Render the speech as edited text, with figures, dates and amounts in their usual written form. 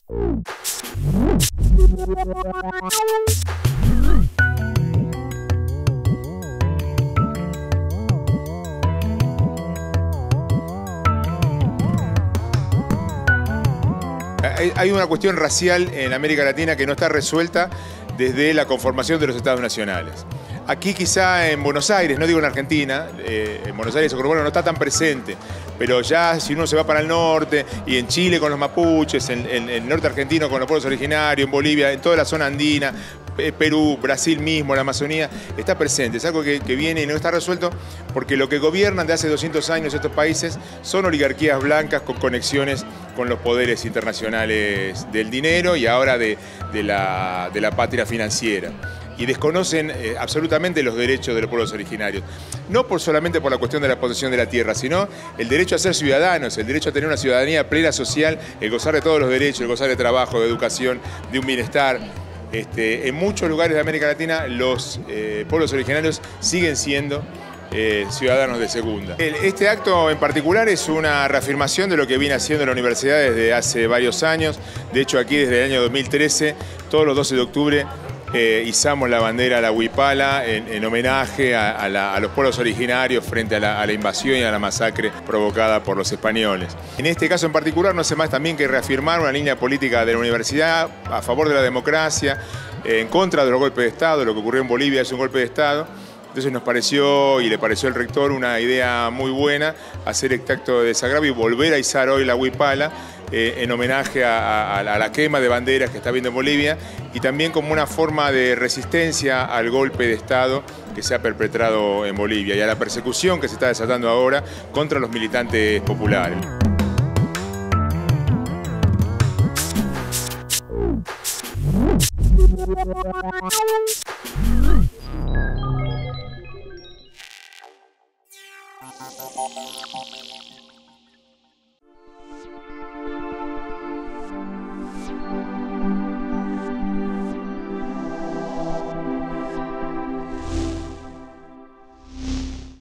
Hay una cuestión racial en América Latina que no está resuelta desde la conformación de los estados nacionales. Aquí quizá en Buenos Aires, no digo en Argentina, en Buenos Aires o no está tan presente, pero ya si uno se va para el norte, y en Chile con los mapuches, en el norte argentino con los pueblos originarios, en Bolivia, en toda la zona andina, Perú, Brasil mismo, la Amazonía, está presente. Es algo que viene y no está resuelto porque lo que gobiernan de hace 200 años estos países son oligarquías blancas con conexiones con los poderes internacionales del dinero y ahora de la patria financiera. Y desconocen absolutamente los derechos de los pueblos originarios. No solamente por la cuestión de la posesión de la tierra, sino el derecho a ser ciudadanos, el derecho a tener una ciudadanía plena social, el gozar de todos los derechos, el gozar de trabajo, de educación, de un bienestar. En muchos lugares de América Latina los pueblos originarios siguen siendo ciudadanos de segunda. Este acto en particular es una reafirmación de lo que viene haciendo la universidad desde hace varios años. De hecho, aquí desde el año 2013, todos los 12 de octubre, izamos la bandera, la huipala, en homenaje a los pueblos originarios frente a la invasión y a la masacre provocada por los españoles. En este caso en particular no hace más también que reafirmar una línea política de la universidad a favor de la democracia, en contra de los golpes de Estado. Lo que ocurrió en Bolivia es un golpe de Estado. Entonces nos pareció, y le pareció al rector, una idea muy buena hacer este acto de desagravio y volver a izar hoy la huipala en homenaje a la quema de banderas que está habiendo en Bolivia y también como una forma de resistencia al golpe de Estado que se ha perpetrado en Bolivia y a la persecución que se está desatando ahora contra los militantes populares.